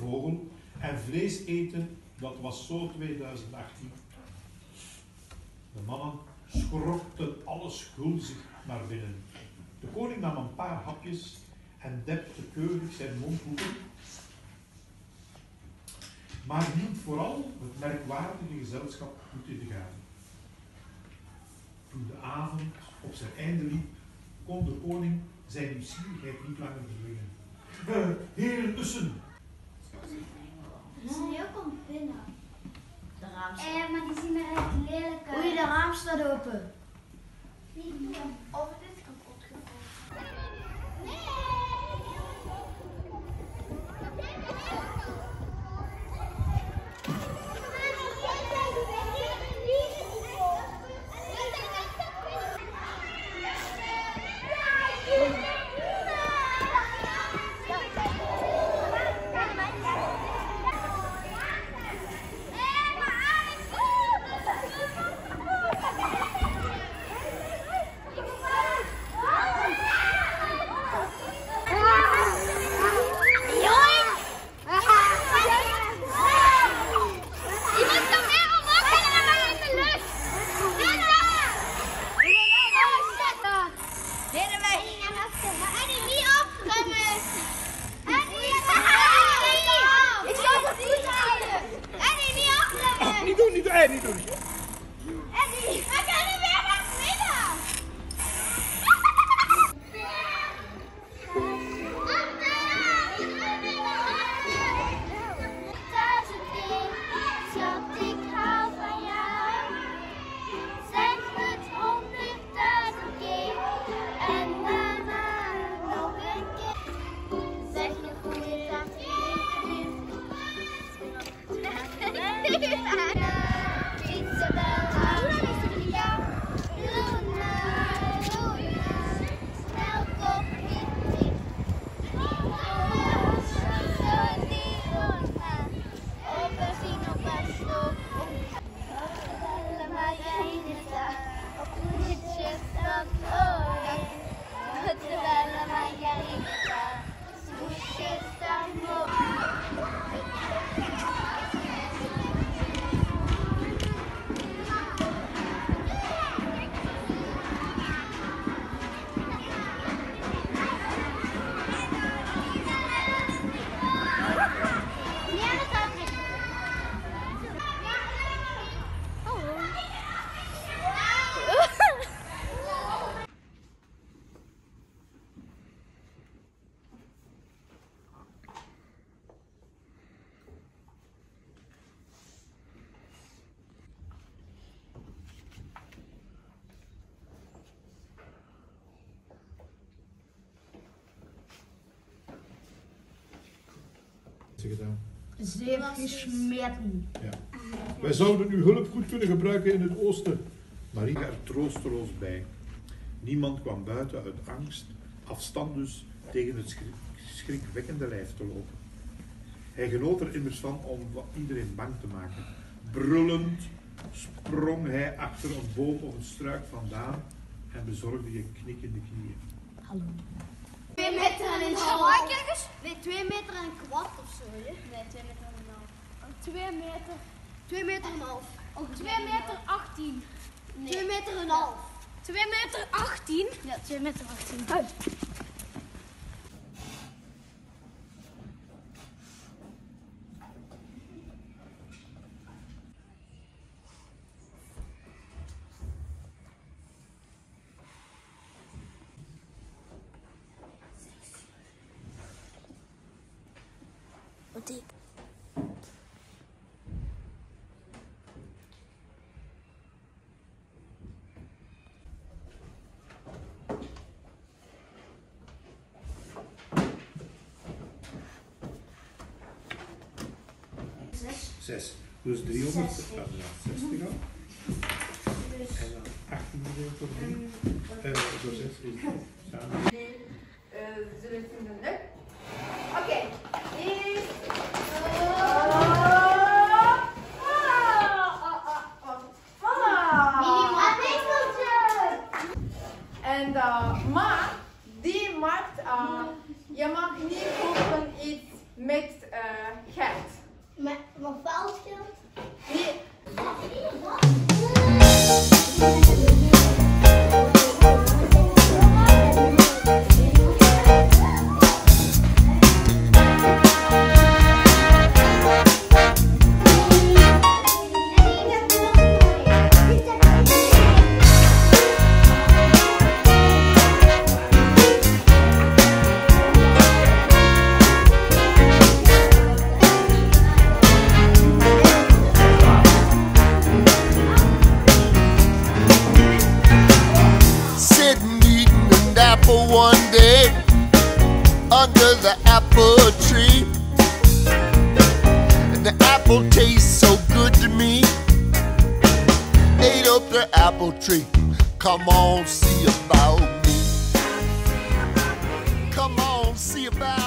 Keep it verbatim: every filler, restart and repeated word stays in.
vogel en vlees eten, dat was zo tweeduizend achttien. De mannen schrokten alles gulzig naar binnen. De koning nam een paar hapjes en depte keurig zijn mondhoeken, maar hield vooral het merkwaardige gezelschap goed in de gaten. Toen de avond op zijn einde liep, kon de koning zijn nieuwsgierigheid niet langer bedwingen. Uh, heren tussen! De sneeuw komt binnen. De raam staat. Eh, maar die zien er echt lelijk uit. Oei, de raam staat open. Niet doen. Of het is kapot gegaan. Nee! Nee, niet doen. Eddie, we kunnen weer naar binnen. Duizend keer, schat, ik hou van jou. Zeg het honderdduizend keer en daarna nog een keer. Zeg je goeiedag, gedaan. Zeer gesmeten. Ja. Wij zouden uw hulp goed kunnen gebruiken in het oosten. Maar riep er troosteloos bij. Niemand kwam buiten uit angst, afstand dus, tegen het schrik, schrikwekkende lijf te lopen. Hij genoot er immers van om iedereen bang te maken. Brullend sprong hij achter een boom of een struik vandaan en bezorgde je knikkende knieën. Hallo. Twee meter en een half. Nee, twee meter en een kwart of zo, hè? Nee, twee meter en een half. Twee meter. Twee meter en een half. Twee meter achttien. Nee. Twee meter en een half. Twee meter achttien? Ja, twee meter achttien. Uit. Wat diep. Zes. Zes. Dus driehonderdzestig Zes. al. En dan achttien gedeeld door drie. En door zes is samen. Zullen we het doen? Oké. Is. En uh, maar die maakt, uh, je mag niet kopen iets met uh, geld. Met wat vals geld? Nee. One day under the apple tree, and the apple tastes so good to me. Ate up the apple tree. Come on, see about me. Come on, see about me.